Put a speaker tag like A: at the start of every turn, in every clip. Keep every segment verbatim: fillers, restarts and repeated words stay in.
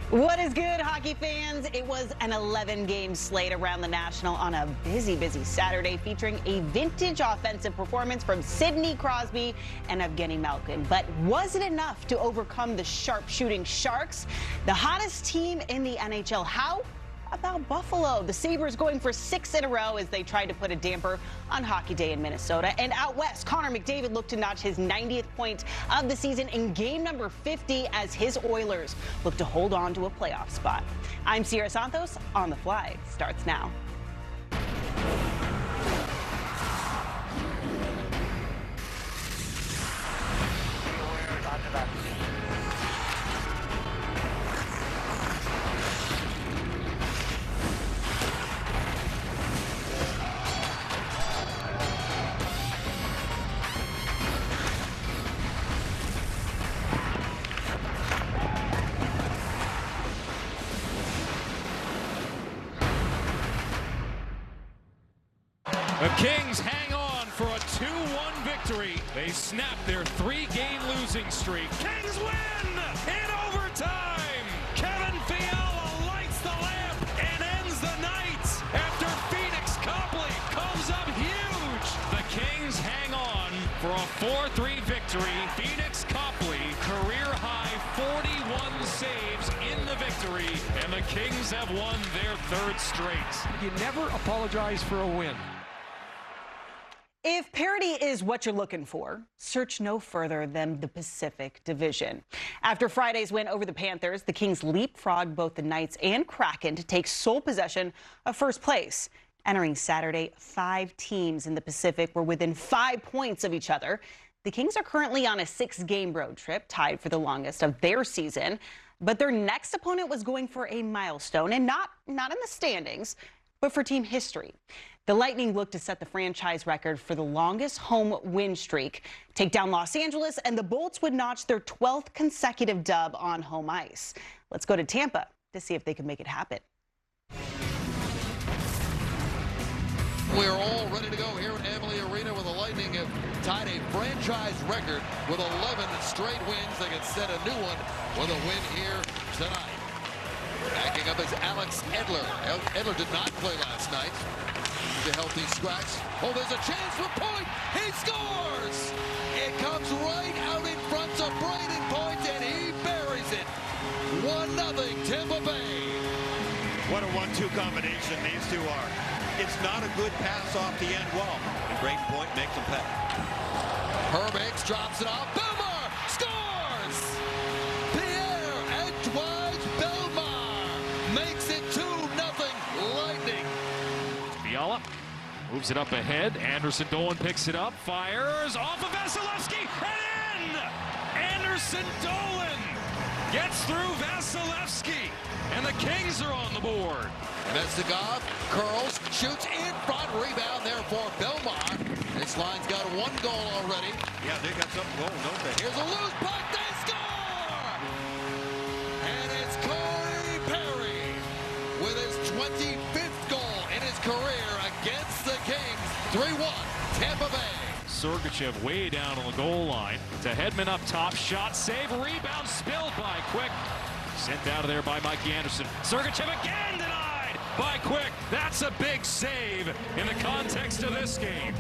A: What is good, hockey fans? It was an eleven game slate around the National on a busy, busy Saturday featuring a vintage offensive performance from Sidney Crosby and Evgeny Malkin. But was it enough to overcome the sharpshooting Sharks, the hottest team in the N H L? How about Buffalo? The Sabres going for six in a row as they tried to put a damper on Hockey Day in Minnesota. And out west, Connor McDavid looked to notch his ninetieth point of the season in game number fifty as his Oilers look to hold on to a playoff spot. I'm Sierra Santos. On the Fly starts now.
B: The Kings hang on for a two one victory. They snap their three-game losing streak. Kings win in overtime. Kevin Fiala lights the lamp and ends the night after Phoenix Copley comes up huge. The Kings hang on for a four three victory. Phoenix Copley, career-high forty-one saves in the victory, and the Kings have won their third straight.
C: You never apologize for a win.
A: If parity is what you're looking for, search no further than the Pacific Division. After Friday's win over the Panthers, the Kings leapfrogged both the Knights and Kraken to take sole possession of first place. Entering Saturday, five teams in the Pacific were within five points of each other. The Kings are currently on a six-game road trip, tied for the longest of their season. But their next opponent was going for a milestone, and not, not in the standings, but for team history. The Lightning look to set the franchise record for the longest home win streak, take down Los Angeles, and the Bolts would notch their twelfth consecutive dub on home ice. Let's go to Tampa to see if they can make it happen.
D: We're all ready to go here at Amalie Arena, where the Lightning have tied a franchise record with eleven straight wins. They can set a new one with a win here tonight. Backing up is Alex Edler. Edler did not play last night. He's a healthy scratch. Oh, there's a chance for Point. He scores! It comes right out in front of Braden Point, and he buries it. one nothing Tampa Bay.
E: What a one two combination these two are. It's not a good pass off the end wall. And Braden Point makes him pay.
D: Hermix drops it off. Belmar scores! Pierre-Antoine Belmar makes it two nothing Lightning.
B: Fiala moves it up ahead. Anderson Dolan picks it up, fires off of Vasilevsky, and in! Anderson Dolan gets through Vasilevsky, and the Kings are on the board.
D: Mestigov curls, shoots in front, rebound there for Belmar. This line's got one goal already.
E: Yeah, they got some goal, don't they?
D: Here's a loose puck, they score! And it's Corey Perry with his twenty-fifth goal in his career against the Kings. three one, Tampa Bay.
B: Sergachev way down on the goal line. To Hedman up top, shot, save, rebound, spilled by Quick. Sent out of there by Mikey Anderson. Sergachev again denied by Quick. That's a big save in the context of this game.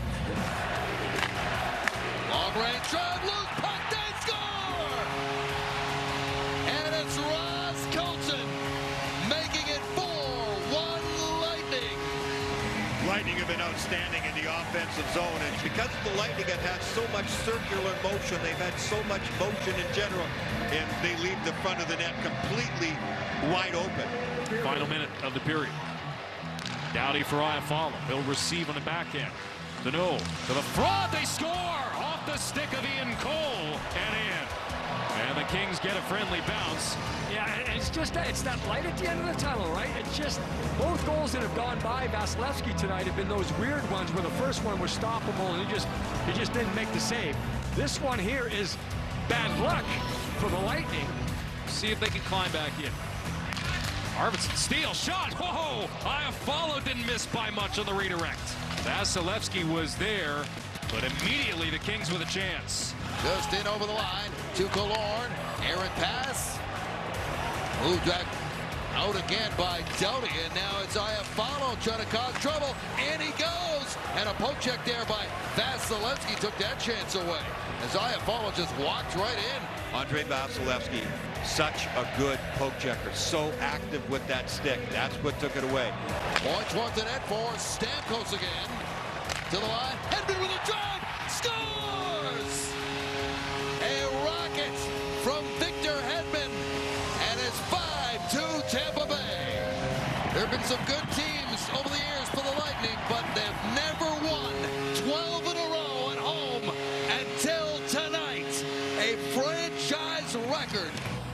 D: Long range drive, loose puck, they score! And it's Ross Colton making it four one Lightning.
E: Lightning have been outstanding in the offensive zone, and because the Lightning have had so much circular motion, they've had so much motion in general, and they leave the front of the net completely wide open.
B: Final minute of the period. Doughty for Iafallo. He'll receive on the back end. Dano to the front. They score off the stick of Ian Cole and in. And the Kings get a friendly bounce.
C: Yeah, it's just that it's that light at the end of the tunnel, right? It's just both goals that have gone by Vasilevsky tonight have been those weird ones where the first one was stoppable and he just he just didn't make the save. This one here is bad luck for the Lightning.
B: See if they can climb back in. Arvidsson steal shot. Whoa! Iafallo didn't miss by much on the redirect. Vasilevsky was there, but immediately the Kings with a chance.
D: Just in over the line to Killorn. Errant pass. Moved back Out again by Doughty, and now it's Iafallo trying to cause trouble, and he goes! And a poke check there by Vasilevsky took that chance away, as Iafallo just walked right in.
E: Andrei Vasilevsky, such a good poke checker, so active with that stick. That's what took it away.
D: Points one to net for Stamkos again. To the line, Hedman with a drive, scores! A rocket from Victor Hedman, and it's five two Tampa Bay. There have been some good teams over the years for the Lightning, but they've never won twelve in a row at home until tonight. A franchise record.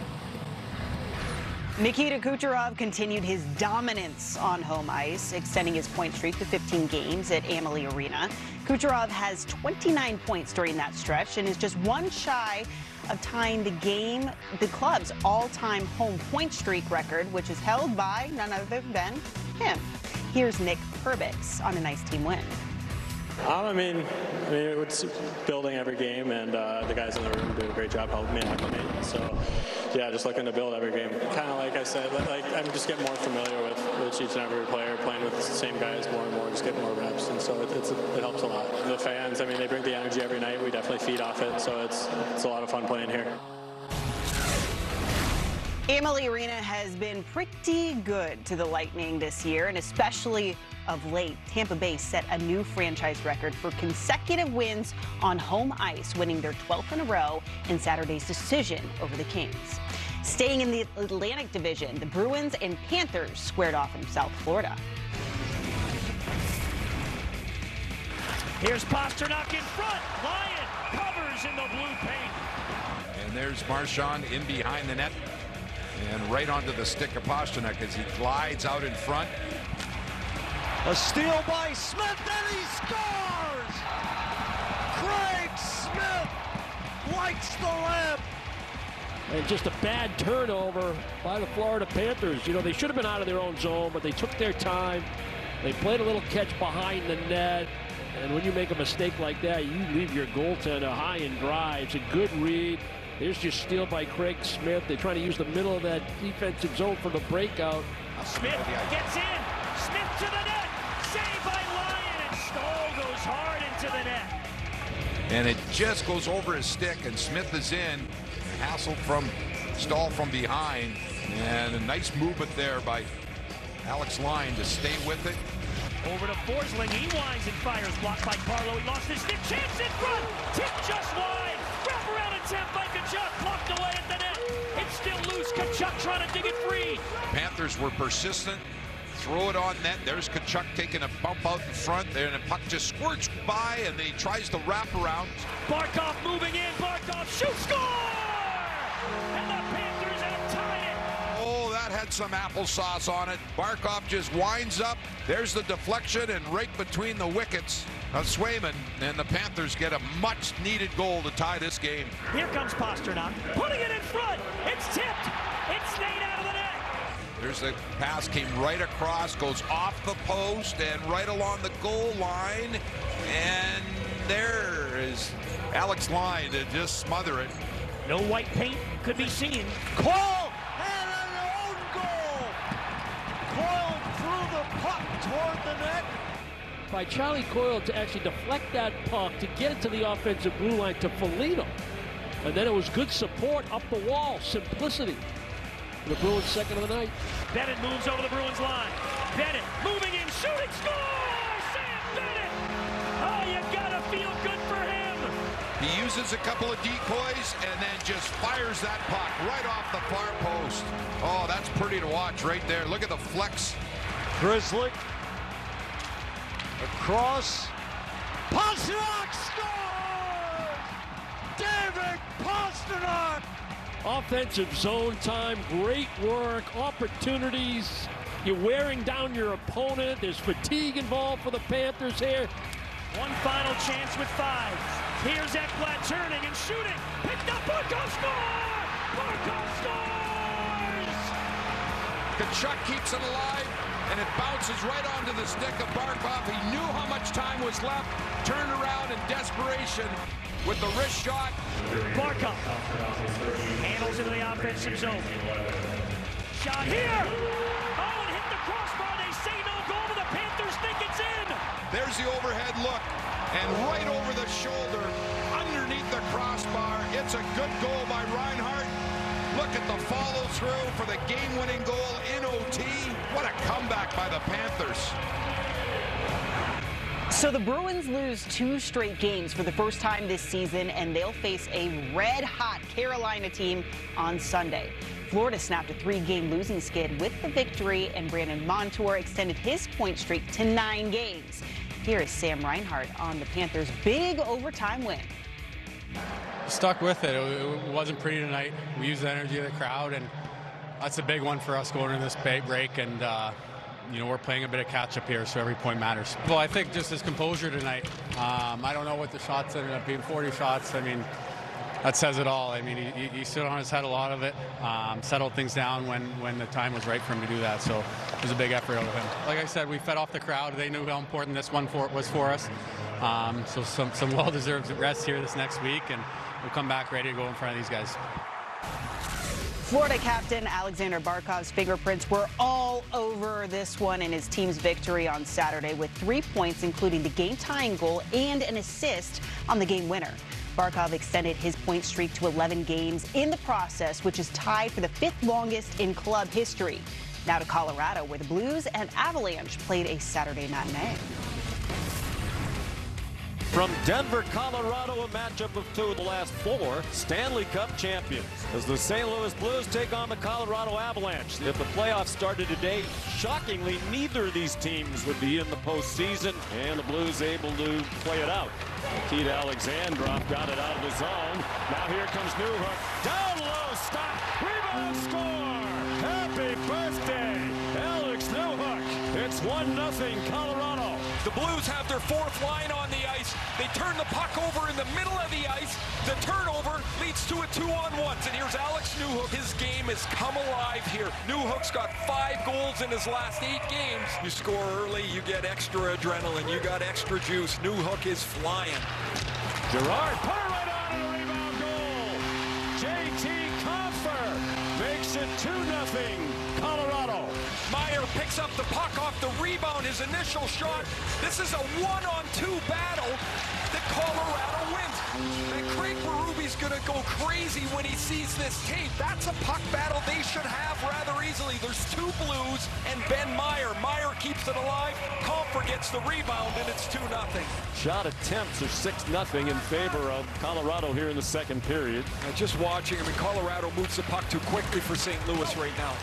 A: Nikita Kucherov continued his dominance on home ice, extending his point streak to fifteen games at Amalie Arena. Kucherov has twenty-nine points during that stretch and is just one shy of tying the game, the club's all-time home point streak record, which is held by none other than him. Here's Nick Perbix on a nice team win.
F: Um, I mean, I mean, it's building every game, and uh, the guys in the room do a great job helping me acclimate. So, yeah, just looking to build every game. Kind of like I said, like I'm just getting more familiar with, with each and every player, playing with the same guys more and more, just getting more reps, and so it, it's, it helps a lot. The fans, I mean, they bring the energy every night. We definitely feed off it, so it's it's a lot of fun playing here.
A: Amalie Arena has been pretty good to the Lightning this year, and especially of late. Tampa Bay set a new franchise record for consecutive wins on home ice, winning their twelfth in a row in Saturday's decision over the Kings. Staying in the Atlantic Division, the Bruins and Panthers squared off in South Florida.
G: Here's Pastrnak in front. Lyon covers in the blue paint.
B: And there's Marchand in behind the net. And right onto the stick of Pastrnak as he glides out in front.
G: A steal by Smith, and he scores! Craig Smith lights the lamp.
C: And just a bad turnover by the Florida Panthers. You know, they should have been out of their own zone, but they took their time. They played a little catch behind the net. And when you make a mistake like that, you leave your goaltender high and dry. It's a good read. There's your steal by Craig Smith. They're trying to use the middle of that defensive zone for the breakout.
G: Smith gets in. Smith to the net. Saved by Lyon, and Stahl goes hard into the net.
B: And it just goes over his stick, and Smith is in. Hassled from Stahl from behind. And a nice movement there by Alex Lyon to stay with it.
G: Over to Forsling. He winds and fires. Blocked by Carlo. He lost his stick. Chance in front. Tip just wide. Wrap around attempt by Tkachuk. Blocked away at the net. It's still loose. Tkachuk trying to dig it free.
B: Panthers were persistent. Throw it on net. There's Tkachuk taking a bump out in front there, and the puck just squirts by, and then he tries to wrap around.
G: Barkov moving in. Barkov shoots. Score! And the Panthers have tied it.
B: Oh, that had some applesauce on it. Barkov just winds up. There's the deflection, and right between the wickets of Swayman, and the Panthers get a much-needed goal to tie this game.
G: Here comes Pastrnak, putting it in front. It's tipped. It's stayed out of the net.
B: There's the pass, came right across, goes off the post, and right along the goal line. And there is Alex Lyon to just smother it.
G: No white paint could be seen. Coyle and an own goal. Coyle threw the puck toward the net.
C: By Charlie Coyle to actually deflect that puck to get it to the offensive blue line to Foligno. And then it was good support up the wall, simplicity. The Bruins second of the night.
G: Bennett moves over the Bruins line. Bennett moving in, shooting, score! Sam Bennett! Oh, you gotta feel good for him.
B: He uses a couple of decoys and then just fires that puck right off the far post. Oh, that's pretty to watch right there. Look at the flex.
G: Grizzly. Across. Pastrnak scores! David Pastrnak!
C: Offensive zone time, great work, opportunities. You're wearing down your opponent. There's fatigue involved for the Panthers here.
G: One final chance with five. Here's Ekblad turning and shooting. Picked up. Barkov score! Barkov scores!
B: Tkachuk keeps it alive, and it bounces right onto the stick of Barkov. He knew how much time was left. Turned around in desperation with the wrist shot.
G: Barkov handles into the offensive zone. shot here. Oh, and hit the crossbar. They say no goal, but the Panthers think it's in.
H: There's the overhead look, and right over the shoulder, underneath the crossbar. It's a good goal by Reinhart. Look at the follow through for the game-winning goal in O T. What a comeback by the Panthers.
A: So the Bruins lose two straight games for the first time this season, and they'll face a red-hot Carolina team on Sunday. Florida snapped a three-game losing skid with the victory, and Brandon Montour extended his point streak to nine games. Here is Sam Reinhart on the Panthers' big overtime win.
I: Stuck with it. It wasn't pretty tonight. We used the energy of the crowd, and that's a big one for us going into this break. And uh, you know, we're playing a bit of catch-up here, so every point matters. Well, I think just his composure tonight. Um, I don't know what the shots ended up being. forty shots. I mean, that says it all. I mean, he, he stood on his head a lot of it, um, settled things down when, when the time was right for him to do that. So it was a big effort out of him. Like I said, we fed off the crowd. They knew how important this one for, was for us. Um, so some, some well-deserved rest here this next week, and we'll come back ready to go in front of these guys.
A: Florida captain Alexander Barkov's fingerprints were all over this one in his team's victory on Saturday with three points, including the game-tying goal and an assist on the game winner. Barkov extended his point streak to eleven games in the process, which is tied for the fifth longest in club history. Now to Colorado, where the Blues and Avalanche played a Saturday matinee.
J: From Denver, Colorado, a matchup of two of the last four Stanley Cup champions as the Saint Louis Blues take on the Colorado Avalanche. If the playoffs started today, shockingly, neither of these teams would be in the postseason, and the Blues able to play it out. Nikita Alexandrov got it out of the zone. Now here comes Newhook. Down low, stop, rebound, score! Happy birthday, Alex Newhook. It's one nothing Colorado.
B: The Blues have their fourth line on the ice. They turn the puck over in the middle of the ice. The turnover leads to a two-on-ones. And here's Alex Newhook. His game has come alive here. Newhook's got five goals in his last eight games. You score early, you get extra adrenaline. You got extra juice. Newhook is flying.
J: Gerard put it right on a rebound goal. J T Compher makes it two nothing Colorado.
B: Meyer picks up the puck off the rebound, his initial shot. This is a one-on-two battle that Colorado wins. And Craig Berube's gonna go crazy when he sees this tape. That's a puck battle they should have rather easily. There's two Blues and Ben Meyer. Meyer keeps it alive. Compher gets the rebound, and it's two nothing.
J: Shot attempts are six nothing in favor of Colorado here in the second period.
B: Now just watching, I mean, Colorado moves the puck too quickly for Saint Louis right now.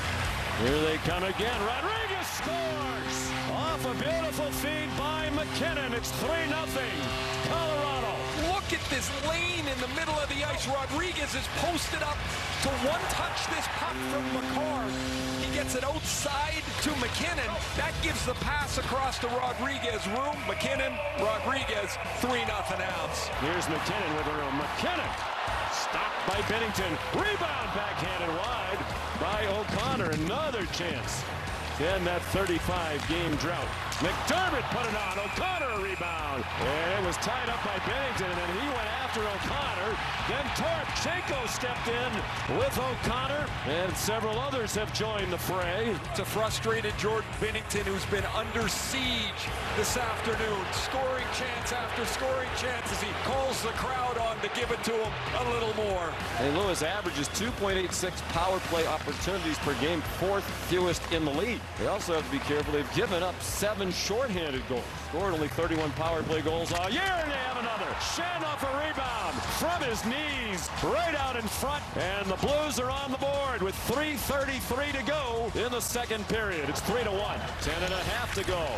J: Here they come again. Rodriguez scores off a beautiful feed by McKinnon. It's three nothing Colorado.
B: Look at this lane in the middle of the ice. Rodriguez is posted up to one-touch this puck from McCarr. He gets it outside to McKinnon. That gives the pass across to Rodriguez. Room, McKinnon, Rodriguez, three nothing Avs.
J: Here's McKinnon with a room. McKinnon stopped by Bennington. Rebound backhanded wide by O'Connor. Another chance to end that thirty-five game drought. McDermott put it on. O'Connor a rebound. And it was tied up by Bennington, and then he went after O'Connor. Then Torchenko stepped in with O'Connor, and several others have joined the fray.
B: It's a frustrated Jordan Binnington who's been under siege this afternoon. Scoring chance after scoring chance as he calls the crowd on to give it to him a little more.
J: Saint Louis averages two point eight six power play opportunities per game, fourth fewest in the league. They also have to be careful. They've given up seven shorthanded goals. Scored only thirty-one power play goals all year, and they have another. Shen off a rebound from his knees, right out in front, and the Blues are on the board with three thirty-three to go in the second period. It's three to one. Ten and a half to go.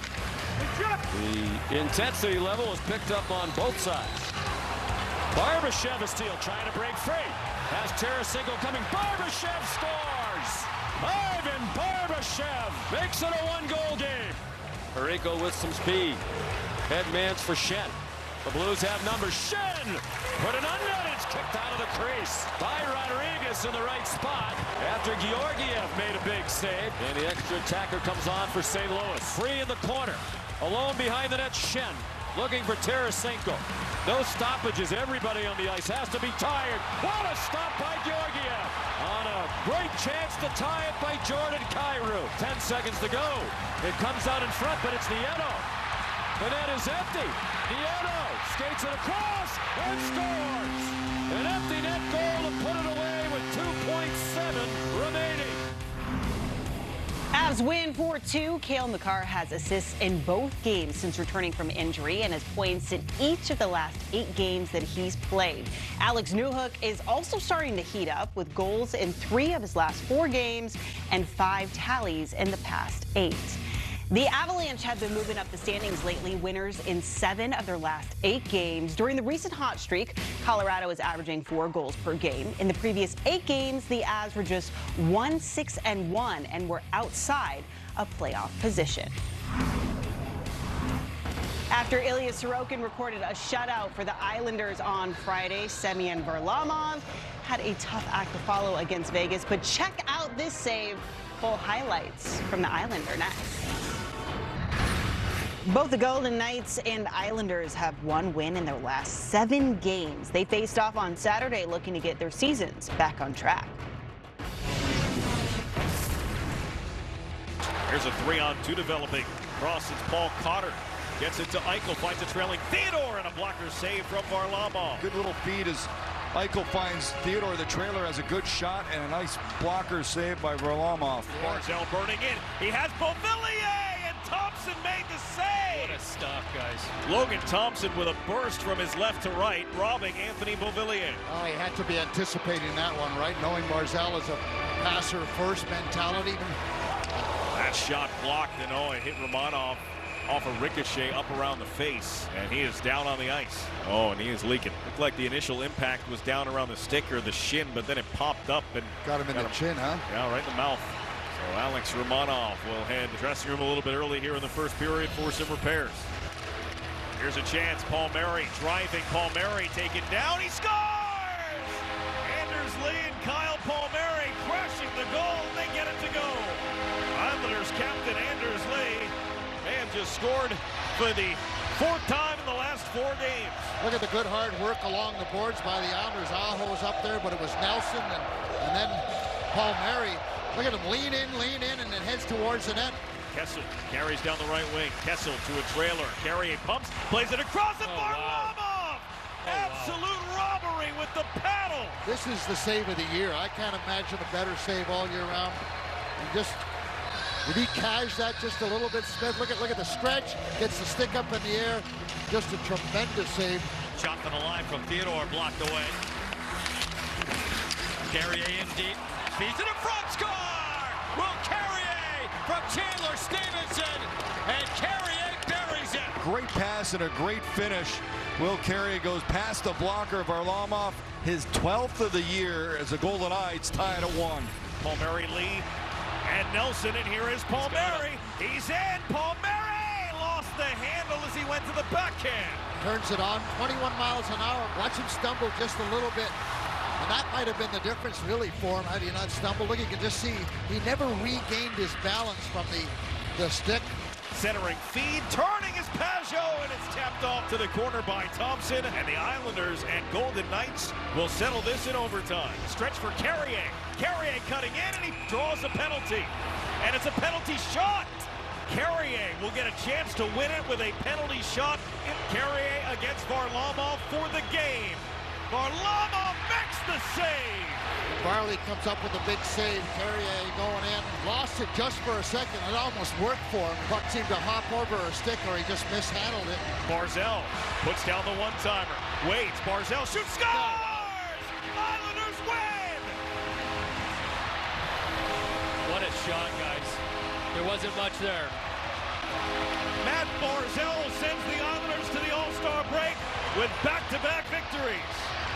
J: The intensity level is picked up on both sides. Barbashev is still trying to break free. Has Tarasenko coming. Barbashev scores! Ivan Barbashev makes it a one-goal game. Parayko with some speed. Headmans for Shen. The Blues have numbers. Shen put it under. It's kicked out of the crease by Rodriguez in the right spot after Georgiev made a big save. And the extra attacker comes on for Saint Louis. Free in the corner. Alone behind the net, Shen looking for Tarasenko. No stoppages. Everybody on the ice has to be tired. What a stop by Georgiev on a Great chance to tie it by Jordan Kyrou. Ten seconds to go. It comes out in front, but it's Nieto. The net is empty. Nieto skates it across and scores. An empty net goal to put it away with two point seven remaining.
A: Avs win four two. Cale Makar has assists in both games since returning from injury and has points in each of the last eight games that he's played. Alex Newhook is also starting to heat up with goals in three of his last four games and five tallies in the past eight. The Avalanche have been moving up the standings lately, winners in seven of their last eight games. During the recent hot streak, Colorado is averaging four goals per game. In the previous eight games, the Avs were just one, six, and one and were outside a playoff position. After Ilya Sorokin recorded a shutout for the Islanders on Friday, Semyon Varlamov had a tough act to follow against Vegas, but check out this save. Full highlights from the Islander next. Both the Golden Knights and Islanders have one win in their last seven games. They faced off on Saturday looking to get their seasons back on track.
K: Here's a three-on-two developing. Cross, it's Paul Cotter. Gets it to Eichel, finds a trailing Theodore, and a blocker save from Varlamov.
H: Good little feed as Eichel finds Theodore. The trailer has a good shot and a nice blocker save by Varlamov.
K: Barzal burning in. He has Beauvillier, and Thompson made the save.
J: What a stop, guys.
K: Logan Thompson with a burst from his left to right, robbing Anthony Beauvillier.
L: Oh, he had to be anticipating that one, right? Knowing Barzal is a passer first mentality.
K: That shot blocked, and oh, it hit Romanov off a ricochet up around the face, and he is down on the ice. Oh, and he is leaking. Looked like the initial impact was down around the stick or the shin, but then it popped up and
L: got him in got the him. chin, huh?
K: Yeah, right in the mouth. So Alex Romanov will head to the dressing room a little bit early here in the first period for some repairs. Here's a chance. Paul Mary driving. Paul Mary taken down. He scores! Anders Lee and Kyle Palmieri crashing the goal. They get it to go. Islanders captain Anders Lee may have just scored for the fourth time in the last four games.
L: Look at the good hard work along the boards by the Islanders. Aho was up there, but it was Nelson and, and then Palmieri. Look at him lean in, lean in, and then heads towards the net.
K: Kessel carries down the right wing. Kessel to a trailer. Carrier pumps, plays it across, and oh, Varlamov! Wow. Oh, absolute wow. robbery with the paddle.
L: This is the save of the year. I can't imagine a better save all year round. And just, did he cash that just a little bit, Smith? Look at look at the stretch. Gets the stick up in the air. Just a tremendous save.
J: Shot from the line from Theodore, blocked away. Carrier in deep. Feeds it in front, score! Will Carrier from Chandler Stevenson, and Carrier buries it.
H: Great pass and a great finish. Will Carrier goes past the blocker of Varlamov, his twelfth of the year as the Golden Knights tie it at one.
K: Palmieri, Lee, and Nelson, and here is Palmieri. He's in. Palmieri lost the handle as he went to the backhand.
L: Turns it on, twenty-one miles an hour. Watch him stumble just a little bit. And that might have been the difference really for him. Had he not stumbled? Look, you can just see he never regained his balance from the, the stick.
K: Centering feed, turning his Pajot, and it's tapped off to the corner by Thompson. And the Islanders and Golden Knights will settle this in overtime. Stretch for Carrier. Carrier cutting in, and he draws a penalty. And it's a penalty shot. Carrier will get a chance to win it with a penalty shot. Carrier against Varlamov for the game. Varlamov makes the save.
L: Varley comes up with a big save. Carrier going in. Lost it just for a second. It almost worked for him. Puck seemed to hop over a stick, or he just mishandled it.
K: Barzal puts down the one-timer. Waits. Barzal shoots. Scores! Islanders win!
J: What a shot, guys. There wasn't much there.
K: Matt Barzal sends the Islanders to the All-Star break with back-to-back victories.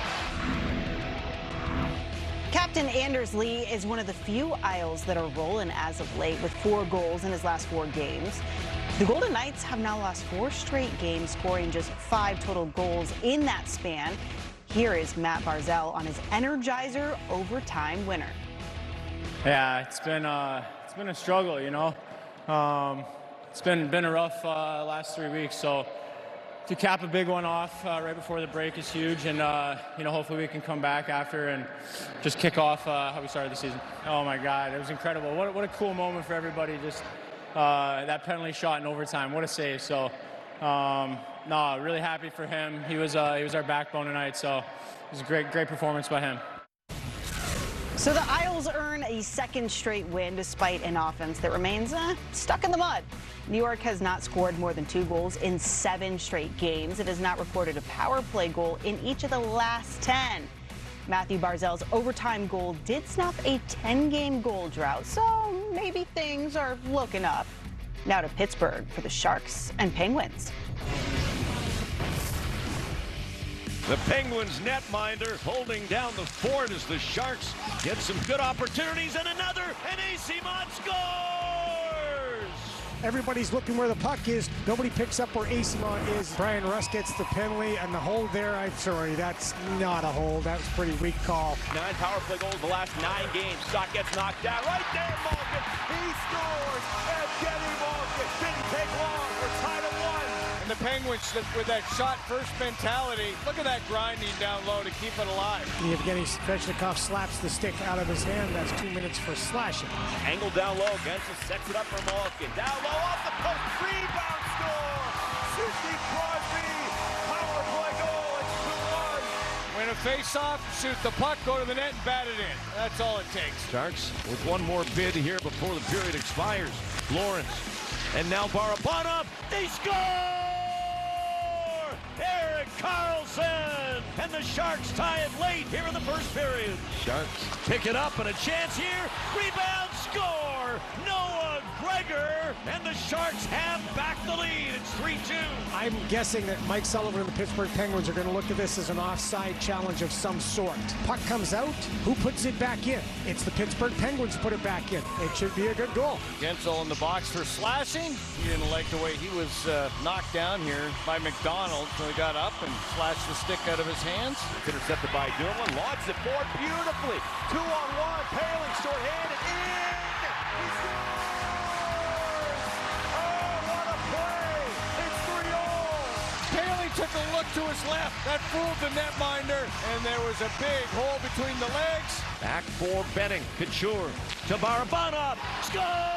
A: Captain Anders Lee is one of the few Isles that are rolling as of late with four goals in his last four games. The Golden Knights have now lost four straight games, scoring just five total goals in that span. Here is Matt Barzal on his Energizer overtime winner.
I: Yeah, it's been uh, it's been a struggle, you know. Um, it's been been a rough uh, last three weeks, so
M: to cap a big one off uh, right before the break is huge, and uh, you know, hopefully we can come back after and just kick off uh, how we started the season. Oh my God, it was incredible! What, what a cool moment for everybody. Just uh, that penalty shot in overtime. What a save! So, um, no, really happy for him. He was uh, he was our backbone tonight. So, it was a great great performance by him.
A: So the Isles earn a second straight win despite an offense that remains uh, stuck in the mud. New York has not scored more than two goals in seven straight games. It has not recorded a power play goal in each of the last ten. Matthew Barzal's overtime goal did stop a ten-game goal drought, so maybe things are looking up. Now to Pittsburgh for the Sharks and Penguins.
K: The Penguins netminder holding down the fort as the Sharks get some good opportunities, and another, and Eyssimont scores!
N: Everybody's looking where the puck is. Nobody picks up where Eyssimont is. Brian Rust gets the penalty, and the hold there, I'm sorry, that's not a hold. That was a pretty weak call.
K: Nine power play goals the last nine games. Shot gets knocked out. Right there, Malkin. He scores! Evgeny Malkin. Didn't take long. We're tied at one.
O: And the Penguins, with that shot-first mentality, look at that grinding down low to keep it alive.
N: Evgeny Svechnikov slaps the stick out of his hand. That's two minutes for slashing.
K: Angle down low. Gensel sets it up for Malkin. Down low, off the post. Rebound score! Sidney Crosby. Power play goal. It's two one.
O: Win a face-off, shoot the puck, go to the net, and bat it in. That's all it takes.
K: Sharks with one more bid here before the period expires. Lawrence. And now Barabanov. They score! Erik Karlsson, and the Sharks tie it late here in the first period. Sharks pick it up, and a chance here. Rebound, score! Noah Gregor, and the Sharks have back the lead. It's three two.
N: I'm guessing that Mike Sullivan and the Pittsburgh Penguins are going to look at this as an offside challenge of some sort. Puck comes out. Who puts it back in? It's the Pittsburgh Penguins put it back in. It should be a good goal.
O: Gensel in the box for slashing. He didn't like the way he was uh, knocked down here by McDonald. So he got up and slashed the stick out of his hands.
K: It's intercepted by Dumoulin. Launches it forward beautifully. Two on one. Paling short-handed. In! He scores! Oh, what a play! It's three all!
O: Paling took a look to his left. That fooled the netminder, and there was a big hole between the legs.
K: Back for Benning. Couture to Barabanov. Scores!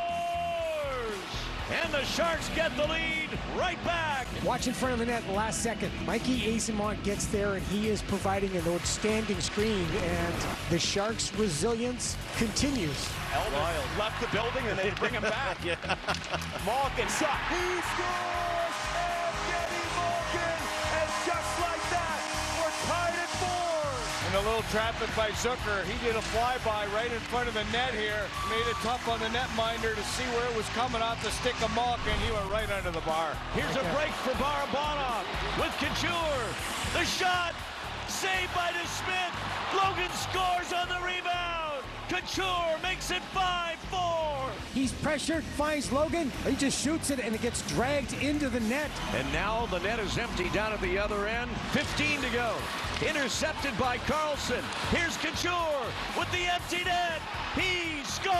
K: And the Sharks get the lead right back.
N: Watch in front of the net last second. Mikey Eyssimont gets there, and he is providing an outstanding screen, and the Sharks' resilience continues.
K: Elvis left the building, and they bring him back. Yeah. Malkin shot. He scores! Evgeny Malkin! And just like that, we're tied at four.
O: And a little traffic by Zucker. He did a flyby right in front of the net here. Made it tough on the netminder to see where it was coming off the stick of Malkin. He went right under the bar.
K: Here's a break for Barabanov with Couture. The shot saved by DeSmith. Logan scores on the rebound. Couture makes it five four.
N: He's pressured, finds Logan. He just shoots it, and it gets dragged into the net.
K: And now the net is empty down at the other end. fifteen to go. Intercepted by Karlsson. Here's Couture with the empty net. He scores!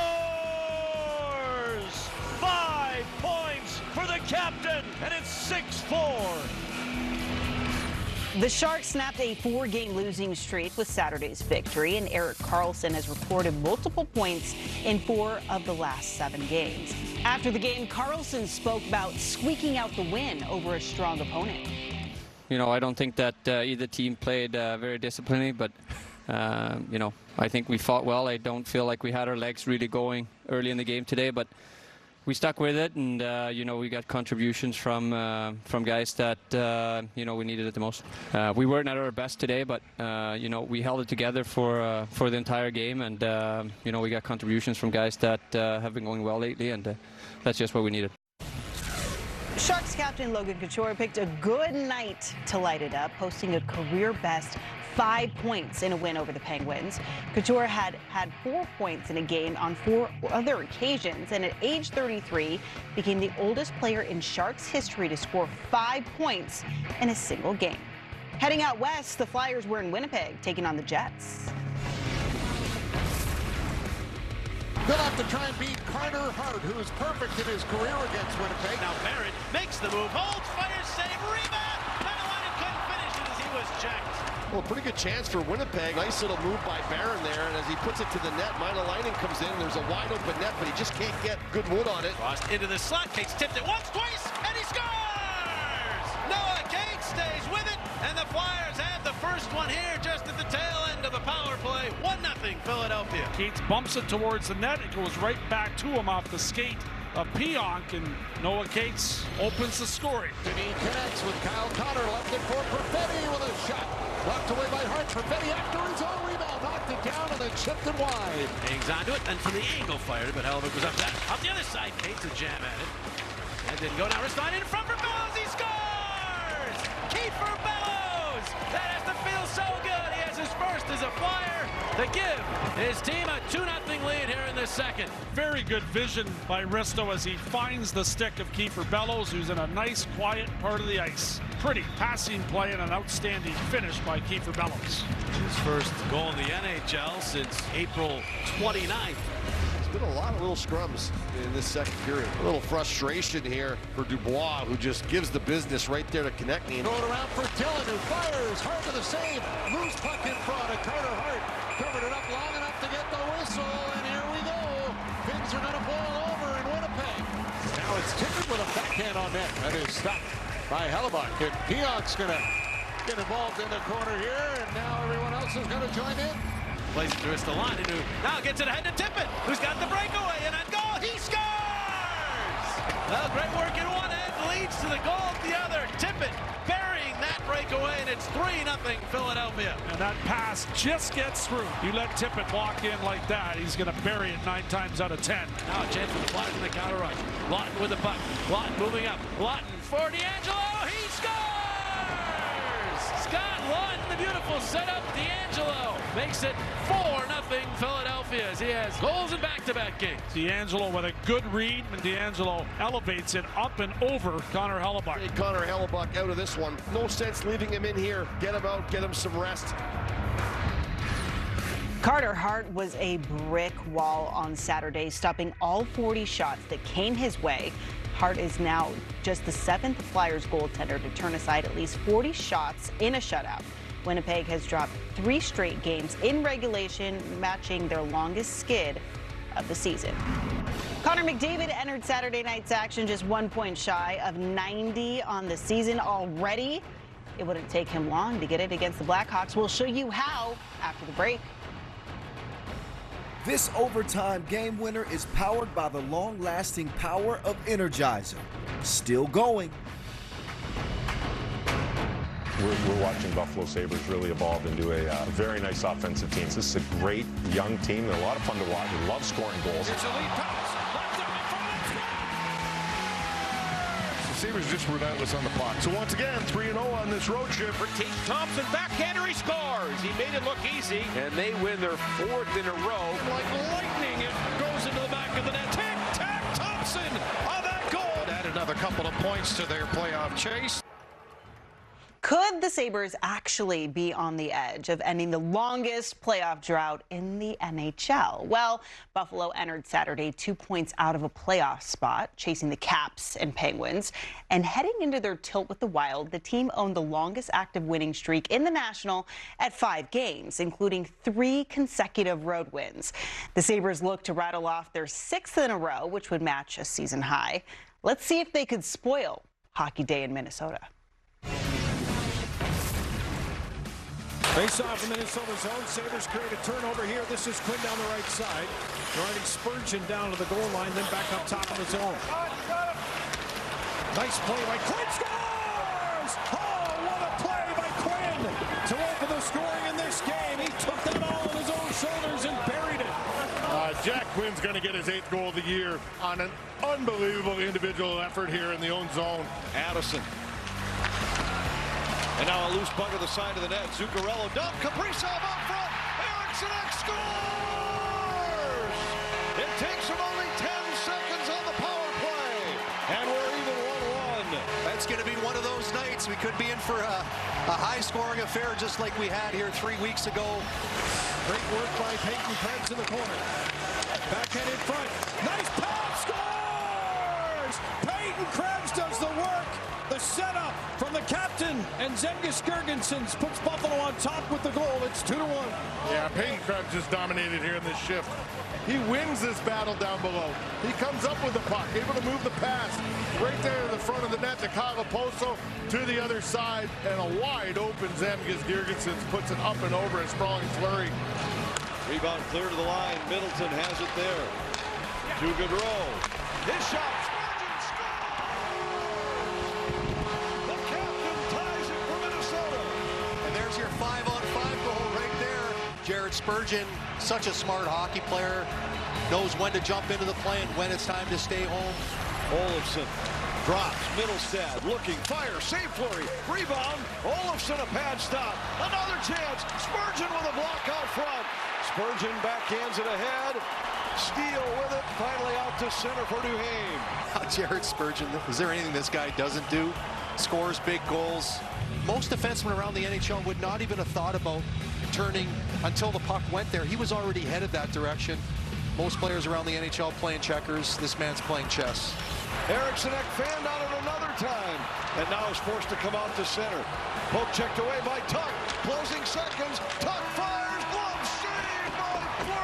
K: Five points for the captain, and it's six four.
A: The Sharks snapped a four-game losing streak with Saturday's victory, and Erik Karlsson has recorded multiple points in four of the last seven games. After the game, Karlsson spoke about squeaking out the win over a strong opponent.
P: You know, I don't think that uh, either team played uh, very disciplined, but, uh, you know, I think we fought well. I don't feel like we had our legs really going early in the game today, but we stuck with it, and uh, you know, we got contributions from uh, from guys that uh, you know, we needed it the most. Uh, we weren't at our best today, but uh, you know, we held it together for uh, for the entire game, and uh, you know, we got contributions from guys that uh, have been going well lately, and uh, that's just what we needed.
A: Sharks captain Logan Couture picked a good night to light it up, posting a career-best five points in a win over the Penguins. Couture had had four points in a game on four other occasions, and at age thirty-three, became the oldest player in Sharks history to score five points in a single game. Heading out west, the Flyers were in Winnipeg, taking on the Jets.
L: They'll have to try and beat Carter Hart, who is perfect in his career against Winnipeg.
K: Now Barrett makes the move, holds, fires, save, rebound. Madeline couldn't finish it as he was checked.
Q: Well, pretty good chance for Winnipeg. Nice little move by Barron there, and as he puts it to the net, Maedelainen comes in. There's a wide open net, but he just can't get good wood on it.
K: Crossed into the slot, Cates tipped it once, twice, and he scores! Noah Cates stays with it, and the Flyers have the first one here just at the tail end of the power play. one nothing Philadelphia.
R: Cates bumps it towards the net. It goes right back to him off the skate of Pionk, and Noah Cates opens the scoring.
L: And he connects with Kyle Connor, left it for Perfetti with a shot. Knocked away by Hart. Perfetti after his own rebound, knocked it down and then chipped it wide.
K: Hangs onto it, and from the angle fired, but Hellebuyck was up that. Up the other side, Cates a jam at it. That didn't go. Now Ristolainen in front for Bellows. He scores! Kiefer Bellows! That has to feel so good. He has his first as a Flyer to give his team a two nothing lead here in the second.
R: Very good vision by Risto as he finds the stick of Kiefer Bellows, who's in a nice, quiet part of the ice. Pretty passing play and an outstanding finish by Kiefer Bellows.
K: His first goal in the N H L since April twenty-ninth.
Q: There's been a lot of little scrums in this second period. A little frustration here for Dubois, who just gives the business right there to connect me.
L: Throw it around for Dillon, who fires. Hart to the save. Loose puck in front of Carter Hart. Covered it up long enough to get the whistle, and here we go. Things are going to boil over in Winnipeg. Now it's Tippett with a backhand on net. That is stopped by Hellebuyck. And Pionk's going to get involved in the corner here, and now everyone else is going to join in.
K: Plays it to Ristolainen, who now gets it ahead to Tippett, who's got the breakaway, and on goal, he scores! Well, great work in one end leads to the goal at the other. Tippett burying that breakaway, and it's three nothing Philadelphia.
R: And that pass just gets through. You let Tippett walk in like that, he's going to bury it nine times out of ten.
K: Now a chance for the Flyers in the counter rush. Lawton with the puck. Lawton moving up. Lawton for DeAngelo. He scores! Scott Lawton, the beautiful setup. DeAngelo makes it four nothing Philadelphia as he has goals in back-to-back games.
R: DeAngelo with a good read, and DeAngelo elevates it up and over Connor Hellebuyck.
Q: Hey, Connor Hellebuyck out of this one. No sense leaving him in here. Get him out, get him some rest.
A: Carter Hart was a brick wall on Saturday, stopping all forty shots that came his way. Hart is now just the seventh Flyers goaltender to turn aside at least forty shots in a shutout. Winnipeg has dropped three straight games in regulation, matching their longest skid of the season. Connor McDavid entered Saturday night's action just one point shy of ninety on the season already. It wouldn't take him long to get it against the Blackhawks. We'll show you how after the break.
S: This overtime game winner is powered by the long-lasting power of Energizer. Still going.
T: We're, we're watching Buffalo Sabres really evolve into a uh, very nice offensive team. This is a great young team. They're a lot of fun to watch. They love scoring goals.
H: It's a lead pass. The Sabres just relentless on the puck. So once again, three and oh on this road trip.
K: For Team Thompson, backhander, he scores. He made it look easy, and they win their fourth in a row. Like lightning, it goes into the back of the net. Tic-tac, Thompson on that goal.
H: Add another couple of points to their playoff chase.
A: Could the Sabres actually be on the edge of ending the longest playoff drought in the N H L? Well, Buffalo entered Saturday two points out of a playoff spot, chasing the Caps and Penguins. And heading into their tilt with the Wild, the team owned the longest active winning streak in the National at five games, including three consecutive road wins. The Sabres look to rattle off their sixth in a row, which would match a season high. Let's see if they could spoil Hockey Day in Minnesota.
N: Face off in Minnesota zone. Sabres create a turnover here. This is Quinn down the right side. Driving Spurgeon down to the goal line, then back up top of the zone. Nice play by Quinn. Scores! Oh, what a play by Quinn to open the scoring in this game. He took that all on his own shoulders and buried it.
H: Uh, Jack Quinn's going to get his eighth goal of the year on an unbelievable individual effort here in the own zone.
K: Addison. And now a loose puck to the side of the net. Zuccarello dump. Kaprizov up front. Eriksson scores! It takes him only ten seconds on the power play. And we're even one one.
U: That's going to be one of those nights. We could be in for a, a high-scoring affair just like we had here three weeks ago.
N: Great work by Peyton Krebs in the corner.
O: Backhand in front. Nice pass. Scores! Peyton Krebs does the work. The setup from the captain, and Zengus Girgensons puts Buffalo on top with the goal. It's two to one.
E: Yeah, Peyton Krebs just dominated here in this shift. He wins this battle down below. He comes up with the puck, able to move the pass right there to the front of the net to Kyle Poso to the other side, and a wide open Zengus Girgensons puts it up and over a sprawling flurry.
J: Rebound clear to the line. Middleton has it there. To Gaudreau. His shot.
U: Your five-on-five goal right there. Jared Spurgeon, such a smart hockey player, knows when to jump into the play and when it's time to stay home.
J: Olofsson drops. Middlestad looking, fire, save flurry, rebound. Olofsson a pad stop. Another chance. Spurgeon with a block out front. Spurgeon backhands it ahead. Steele with it. Finally out to center for Duhaime.
U: Jared Spurgeon, is there anything this guy doesn't do? Scores big goals. Most defensemen around the N H L would not even have thought about turning until the puck went there. He was already headed that direction. Most players around the N H L playing checkers. This man's playing chess.
J: Eriksson Ek fanned on it another time, and now is forced to come out to center. Poke checked away by Tuck. Closing seconds. Tuck fires. Glove save by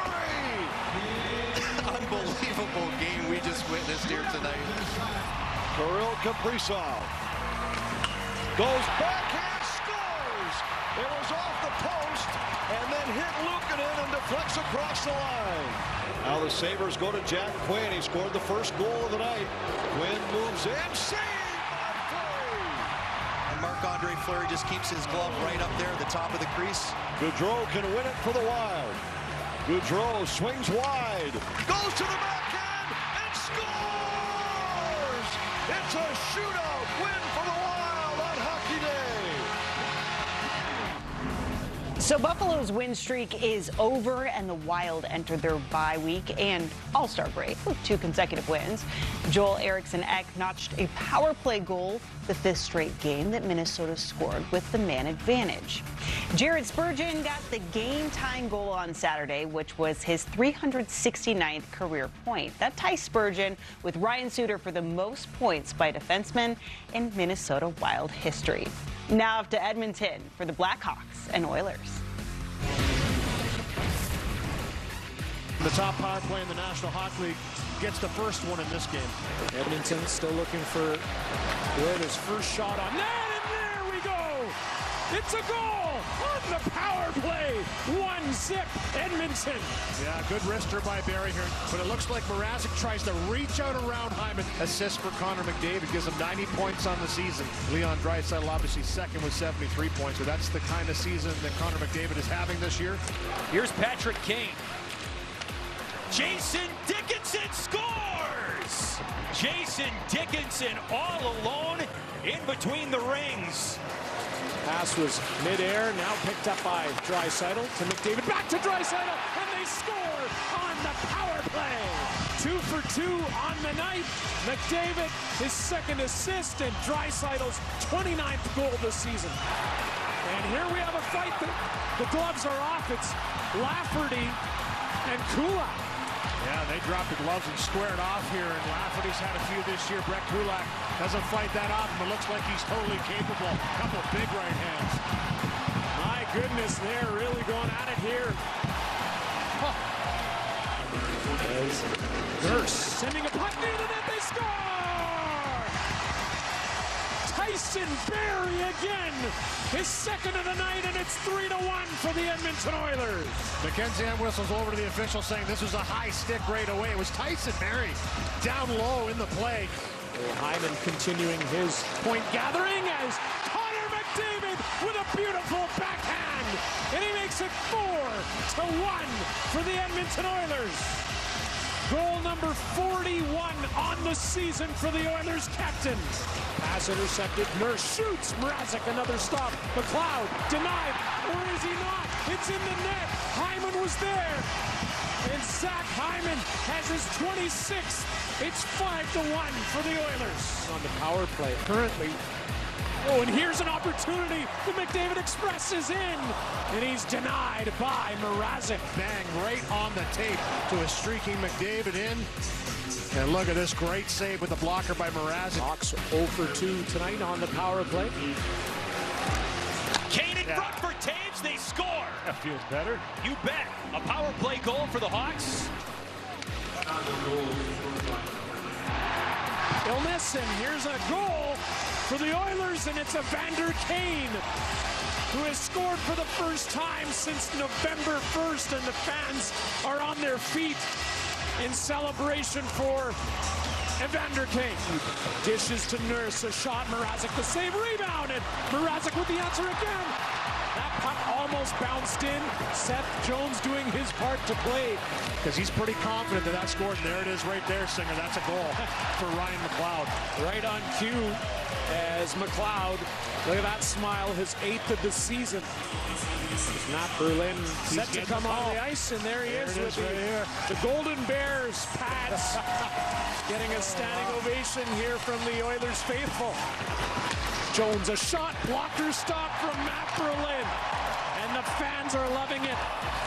J: Fleury.
U: Unbelievable game we just witnessed here tonight.
J: Kirill Kaprizov goes backhand, scores. It was off the post and then hit Luukkonen and deflects across the line. Now the Sabres go to Jack Quinn. He scored the first goal of the night. Quinn moves in, saved by Fleury.
U: And Marc-Andre Fleury just keeps his glove right up there at the top of the crease.
J: Gaudreau can win it for the Wild. Gaudreau swings wide, goes to the backhand and scores. It's a shootout win for the Wild on Hockey Day.
A: So Buffalo's win streak is over, and the Wild entered their bye week and All-Star break with two consecutive wins. Joel Eriksson Ek notched a power play goal, the fifth straight game that Minnesota scored with the man advantage. Jared Spurgeon got the game-tying goal on Saturday, which was his three hundred sixty-ninth career point. That ties Spurgeon with Ryan Suter for the most points by a defenseman in Minnesota Wild history. Now off to Edmonton for the Blackhawks and Oilers.
V: The top power play in the National Hockey League gets the first one in this game. Edmonton still looking for the Oilers' first shot on net, and there we go! It's a goal on the power play. One zip, Edmonton. Yeah, good wrister by Barry here, but it looks like Mrazek tries to reach out around Hyman. Assist for Connor McDavid gives him ninety points on the season. Leon Draisaitl obviously second with seventy-three points, so that's the kind of season that Connor McDavid is having this year.
G: Here's Patrick Kane. Jason Dickinson scores! Jason Dickinson all alone in between the rings.
V: Pass was midair, now picked up by Draisaitl to McDavid, back to Draisaitl, and they score on the power play. Two for two on the night. McDavid, his second assist, and Draisaitl's twenty-ninth goal this season. And here we have a fight. The, the gloves are off. It's Lafferty and Kulak. Yeah, they dropped the gloves and squared off here, and Lafferty's had a few this year. Brett Kulak doesn't fight that often, but looks like he's totally capable. A couple big right hands. My goodness, they're really going at it here. Huh. Nurse sending a puck near the net, they score! Tyson Barrie again, his second of the night, and it's three to one for the Edmonton Oilers. Mackenzie M. whistles over to the official saying this was a high stick right away. It was Tyson Barrie down low in the play. Well, Hyman continuing his point gathering as Connor McDavid with a beautiful backhand, and he makes it four to one for the Edmonton Oilers. Goal number forty-one on the season for the Oilers captain. Pass intercepted. Nurse shoots. Mrazek another stop. McLeod denied. Or is he not? It's in the net. Hyman was there. And Zach Hyman has his twenty-sixth. It's five to one for the Oilers. On the power play. Currently, Oh, and here's an opportunity. The McDavid Express is in, and he's denied by Mrazek.
O: Bang, right on the tape to a streaking McDavid in. And look at this great save with the blocker by Mrazek.
V: Hawks oh for two tonight on the power play.
K: Kane in front for Taves, they score.
O: That feels better.
K: You bet. A power play goal for the Hawks.
V: Illness, and here's a goal for the Oilers, and it's Evander Kane, who has scored for the first time since November first, and the fans are on their feet in celebration for Evander Kane. Dishes to Nurse, a shot, Mrazek the save, rebound, and Mrazek with the answer again. That puck almost bounced in. Seth Jones doing his part to play.
O: Because he's pretty confident that that scored, and there it is right there, Singer. That's a goal for Ryan McLeod.
V: Right on cue as McLeod, look at that smile, his eighth of the season. Matt Berlin set to come on the ice, and there he
O: there
V: is
O: it
V: with
O: is right
V: the,
O: here.
V: the Golden Bears pads. Getting a standing ovation here from the Oilers faithful. Jones, a shot, blocker stop from Matt Berlin, and the fans are loving it.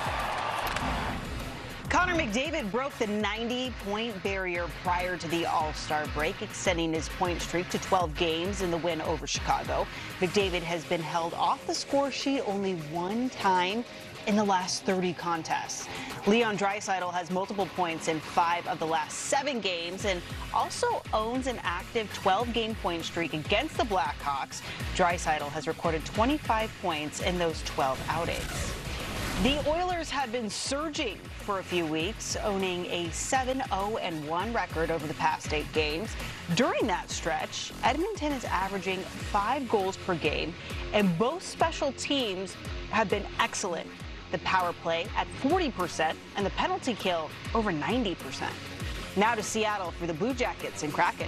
A: Connor McDavid broke the ninety-point barrier prior to the All-Star break, extending his point streak to twelve games in the win over Chicago. McDavid has been held off the score sheet only one time in the last thirty contests. Leon Draisaitl has multiple points in five of the last seven games and also owns an active twelve-game point streak against the Blackhawks. Draisaitl has recorded twenty-five points in those twelve outings. The Oilers have been surging for a few weeks, owning a seven oh one record over the past eight games. During that stretch, Edmonton is averaging five goals per game, and both special teams have been excellent. The power play at forty percent and the penalty kill over ninety percent. Now to Seattle for the Blue Jackets and Kraken.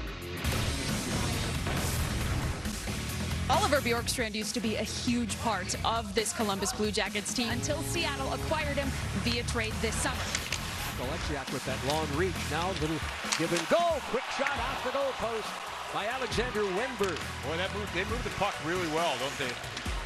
D: Oliver Bjorkstrand used to be a huge part of this Columbus Blue Jackets team until Seattle acquired him via trade this summer.
F: Oleksiak with that long reach. Now little give and go. Quick shot off the goal post by Alexander Wenberg.
K: Boy, that move, they move the puck really well, don't they?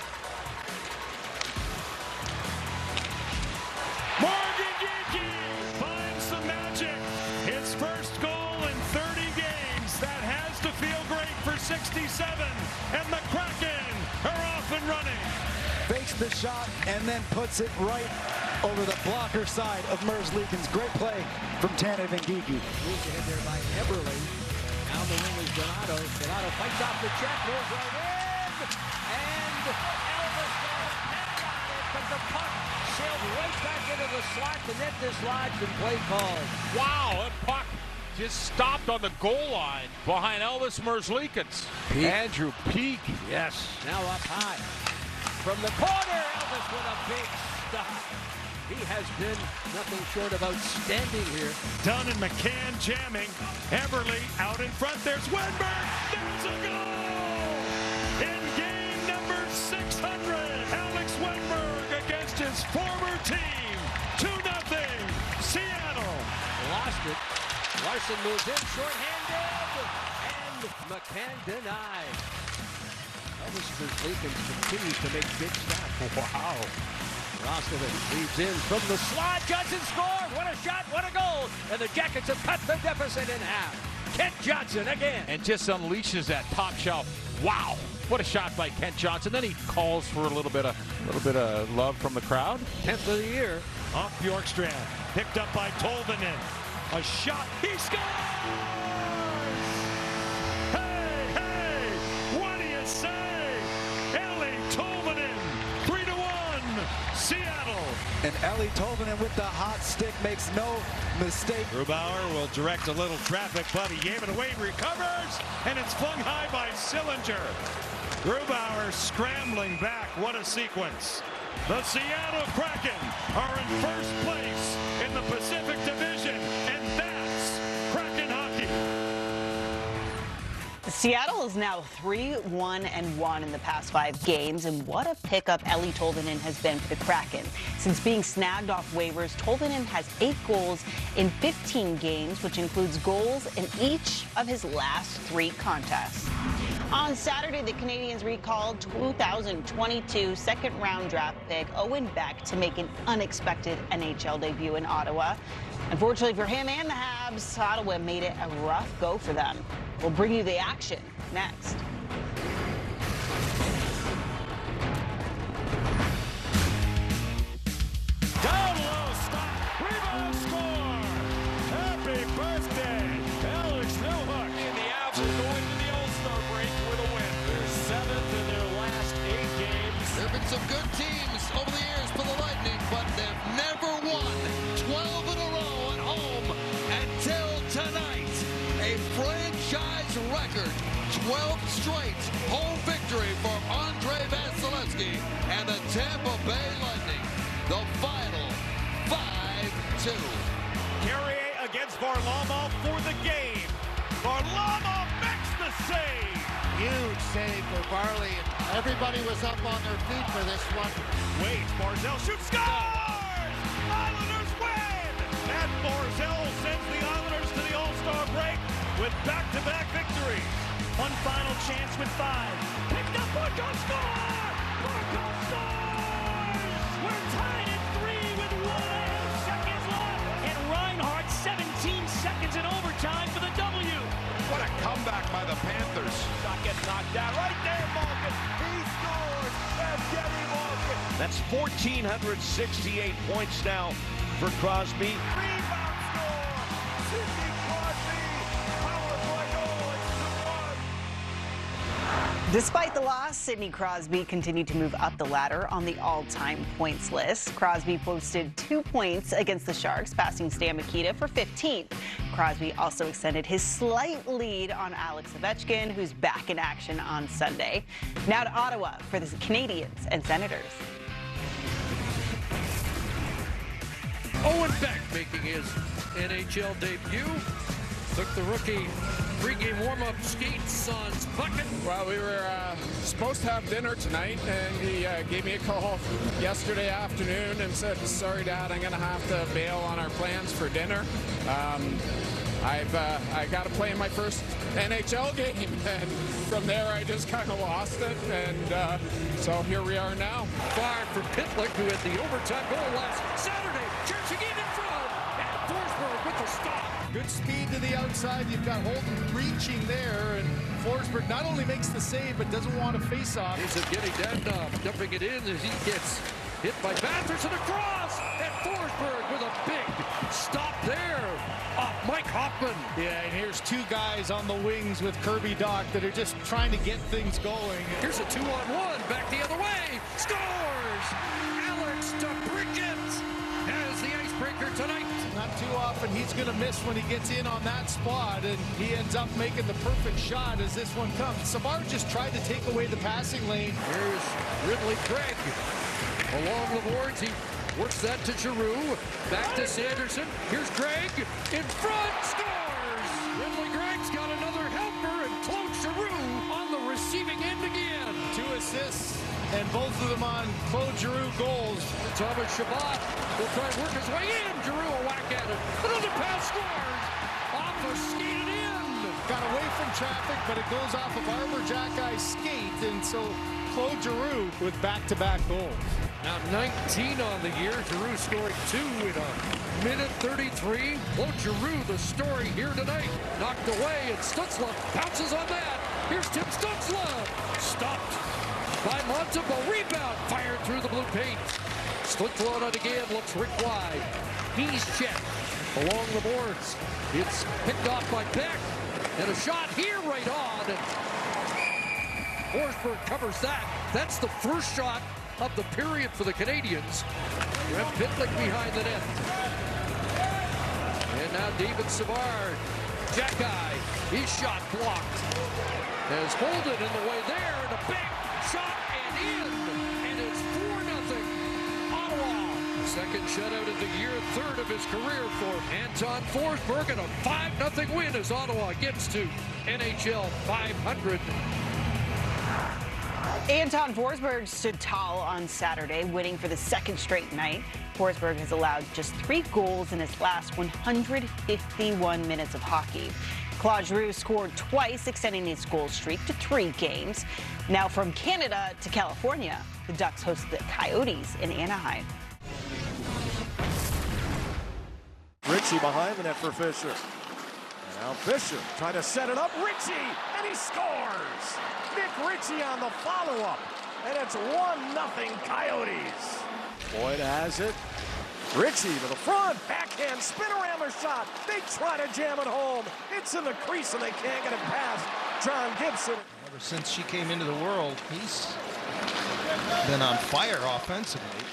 B: Morgan Geekie finds the magic. His first goal in thirty games. That has to feel great for sixty-seven. And the Kraken are off and running.
W: Fakes the shot and then puts it right over the blocker side of Merzlikins. Great play from Tana Vengiki.
F: Moves ahead there by Eberle. Down the wing is Donato. Donato fights off the check, moves right in. And Elvis got a head on it, but the puck sailed right back into the slot. The net dislodged and play called.
K: Wow, that puck just stopped on the goal line behind Elvis Merzlikins.
F: Peak.
K: Andrew Peak.
F: Yes. Now up high. From the corner, Elvis with a big stop. He has been nothing short of outstanding here.
B: Dunn and McCann jamming. Eberle out in front. There's Wenberg. There's a goal! In game number six hundred, Alex Wenberg against his former team. two nothing. Seattle.
F: Lost it. Larson moves in, short-handed, and McCann denied. Elvis Merzlikins continues to make big stops.
K: Wow.
F: Rostovich leads in from the slot. Johnson scored. What a shot, what a goal. And the Jackets have cut the deficit in half. Kent Johnson again.
K: And just unleashes that top shelf. Wow. What a shot by Kent Johnson. Then he calls for a little bit of a little bit of love from the crowd.
F: tenth of the year.
B: Off Bjorkstrand. Picked up by Tolvanen. A shot. He scores! Hey, hey! What do you say? Eeli Tolvanen. Three to one. Seattle.
W: And Eeli Tolvanen with the hot stick makes no mistake.
B: Grubauer will direct a little traffic, but he gave it away, recovers, and it's flung high by Sillinger. Grubauer scrambling back. What a sequence. The Seattle Kraken are in first place in the Pacific Division, and that's Kraken hockey.
A: Seattle is now three one and one in the past five games, and what a pickup Eeli Tolvanen has been for the Kraken. Since being snagged off waivers, Tolvanen has eight goals in fifteen games, which includes goals in each of his last three contests. On Saturday, the Canadiens recalled two thousand twenty-two second-round draft pick Owen Beck to make an unexpected N H L debut in Ottawa. Unfortunately for him and the Habs, Ottawa made it a rough go for them. We'll bring you the action next.
B: Down low, stop, rebound, score! Happy birthday, Alex Newhook. And the Avs are going to the All-Star break with a win. They're seventh in their last eight games.
C: There have been some good teams over the years for the Lightning, but they've never won twelve in a row at home until tonight. A franchise record, twelve straight home victory for Andrei Vasilevsky and the Tampa Bay Lightning. The final five two.
K: Carrier against Varlamov for the game. Varlamov makes the save.
L: Huge save for Varley. Everybody was up on their feet for this one.
K: Wait, Barzal shoots, scores! Islanders win! And Barzal sends the Islanders to the All-Star break with back-to-back victories.
G: One final chance with five. Picked up, Barkov score! Barkov scores! We're tied at three with one and a half seconds left. And Reinhart, seventeen seconds in overtime for the W.
H: What a comeback by the Panthers.
K: Shot gets knocked down right there, Malkin. He scores. Evgeny Malkin. That's one thousand four hundred sixty-eight points now for Crosby. Rebound score. Sidney Crosby. Power play goal. It's two one.
A: Despite the loss, Sidney Crosby continued to move up the ladder on the all-time points list. Crosby posted two points against the Sharks, passing Stan Mikita for fifteenth. Crosby also extended his slight lead on Alex Ovechkin, who's back in action on Sunday. Now to Ottawa for the Canadiens and Senators.
F: Owen Beck making his N H L debut. Took the rookie pregame warm-up skates on bucket.
I: Well, we were uh, supposed to have dinner tonight, and he uh, gave me a call yesterday afternoon and said, "Sorry, Dad, I'm going to have to bail on our plans for dinner. Um, I've uh, I got to play in my first N H L game," and from there I just kind of lost it, and uh, so here we are now.
F: Fired for Pitlick, who had the overtime goal last Saturday. Church again in front, and Forsberg with the stop.
M: Good speed to the outside. You've got Holden reaching there, and Forsberg not only makes the save, but doesn't want to face off.
F: Here's Evgeny Dadonov dumping it in as he gets hit by Bathurst and across, and Forsberg with a big stop there off Mike Hoffman.
M: Yeah, and here's two guys on the wings with Kirby Dach that are just trying to get things going.
F: Here's a two-on-one, back the other way, scores! Alex DeBrincat has the icebreaker tonight.
M: Not too often he's going to miss when he gets in on that spot, and he ends up making the perfect shot as this one comes. Savard just tried to take away the passing lane.
F: Here's Ridley Gregg along the boards. He works that to Giroux. Back to Sanderson. Here's Gregg in front. Scores! Ridley Gregg's got another helper, and Claude Giroux on the receiving end again.
M: Two assists, and both of them on Claude Giroux goals.
F: Thomas Chabot will try and work his way in. Giroux a whack at it. Another pass, scores! Off a skated in.
M: Got away from traffic, but it goes off of Armor Jackie's skate, and so Claude Giroux with back-to-back goals.
F: Now nineteen on the year. Giroux scoring two in a minute thirty-three. Claude Giroux, the story here tonight. Knocked away, and Stützle bounces on that. Here's Tim Stützle. Stopped by Montembeau. Rebound. Fired through the blue paint. Stützle on it again. Looks Rick wide. He's checked along the boards. It's picked off by Beck. And a shot here right on. And Forsberg covers that. That's the first shot of the period for the Canadiens. Rem Pitlick behind the net. And now David Savard. Jackeye. His shot blocked. As Holden in the way there. And a big shot and in. And it's four nothing. Ottawa
P: Second shutout of the year, third of his career for Anton Forsberg, and a five nothing win as Ottawa gets to N H L five hundred.
A: Anton Forsberg stood tall on Saturday, winning for the second straight night. Forsberg has allowed just three goals in his last one hundred fifty-one minutes of hockey. Claude Giroux scored twice, extending his goal streak to three games. Now from Canada to California, the Ducks host the Coyotes in Anaheim.
Q: Ritchie behind the net for Fisher. And now Fisher trying to set it up. Ritchie, and he scores! Nick Ritchie on the follow-up. And it's one nothing Coyotes. Boyd has it. Ritchie to the front. Backhand spinorama shot. They try to jam it home. It's in the crease and they can't get it past John Gibson.
R: Ever since she came into the world, he's been on fire offensively.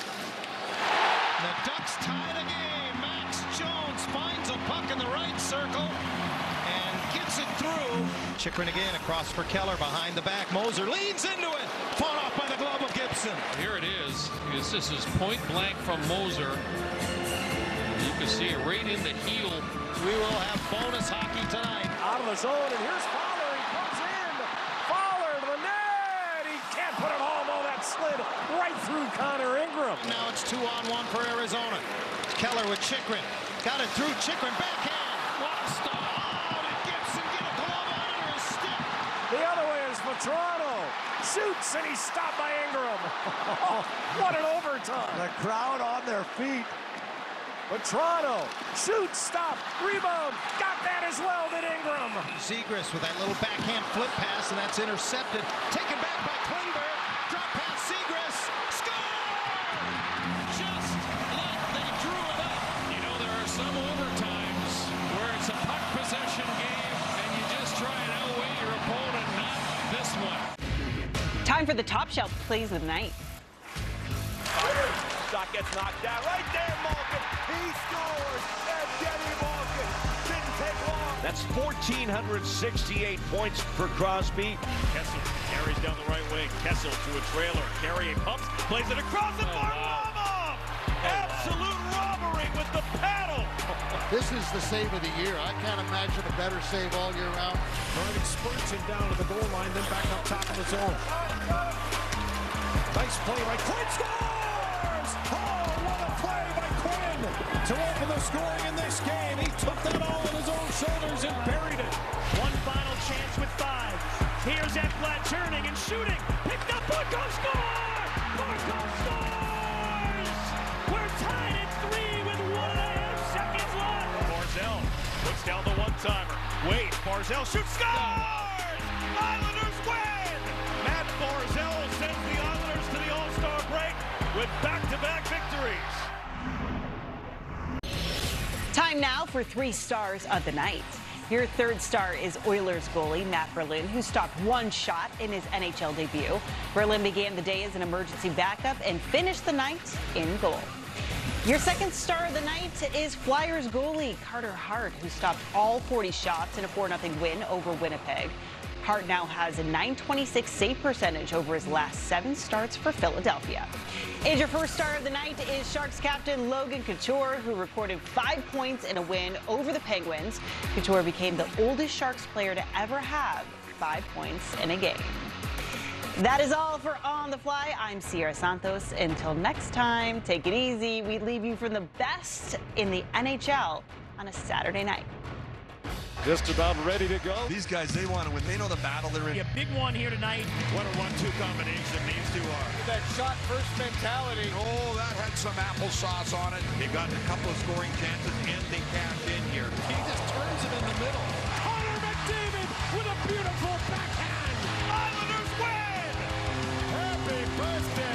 C: The Ducks tie the game. Max Jones finds a puck in the right circle and gets it through.
R: Chychrun again across for Keller behind the back. Moser leans into it. Fought off by the glove of Gibson.
J: Here it is. This is point blank from Moser. You can see it right in the heel.
R: We will have bonus hockey tonight.
Q: Out of the zone, and here's Fowler. He comes in. Fowler to the net. He can't put it home. Oh, that slid right through Connor Ingram.
R: Now it's two on one for Arizona. Keller with Chychrun. Got it through Chychrun. Backhand. What a stop. Oh, did Gibson get a glove on it or a stick?
Q: The other way is for Toronto. Shoots, and he's stopped by Ingram. Oh, what an overtime. The crowd on their feet. But Toronto shoots, stop, rebound, got that as well, did Ingram.
R: Zegras with that little backhand flip pass, and that's intercepted. Taken back by Klingberg. Drop pass, Zegras. Score!
J: Just like they drew it up. You know, there are some overtimes where it's a puck possession game, and you just try and outweigh your opponent, not this one.
A: Time for the top shelf plays of the night.
K: Shot gets knocked out right there, Malkin. He scores. Evgeny Malkin didn't take long. That's one thousand four hundred sixty-eight points for Crosby. Kessel carries down the right wing. Kessel to a trailer. Carrying pumps. Plays it across the Varlamov. Absolute robbery with the paddle.
L: This is the save of the year. I can't imagine a better save all year round.
M: Burning spurts him down to the goal line, then back up top of the zone. Nice play by Quinn. Scores! Oh, what a play by Quinn to open the scoring in this game. He took that all on his own shoulders and buried it.
G: One final chance with five. Here's Ekblad turning and shooting. Picked up. Barkov score! Barkov scores! We're tied at three with one and a half seconds left.
K: Barzell puts down the one-timer. Wait, Barzell shoots. Scores! Islanders win! Matt Barzell sends the Islanders to the All-Star break with back-to-back victories.
A: Time now for three stars of the night. Your third star is Oilers goalie Matt Berlin, who stopped one shot in his N H L debut. Berlin began the day as an emergency backup and finished the night in goal. Your second star of the night is Flyers goalie Carter Hart, who stopped all forty shots in a four nothing win over Winnipeg. Hart now has a nine twenty-six save percentage over his last seven starts for Philadelphia. And your first star of the night is Sharks captain Logan Couture, who recorded five points in a win over the Penguins. Couture became the oldest Sharks player to ever have five points in a game. That is all for On the Fly. I'm Sierra Santos. Until next time, take it easy. We leave you for the best in the N H L on a Saturday night.
J: Just about ready to go.
H: These guys, they want to win. They know the battle they're in.
G: A big one here tonight.
K: What a one two combination these two are.
Q: That shot first mentality.
H: Oh, that had some applesauce on it.
K: They've gotten a couple of scoring chances, and they cashed in here.
Q: He just turns it in the middle.
G: Connor McDavid with a beautiful backhand.
K: Islanders win!
Q: Happy birthday.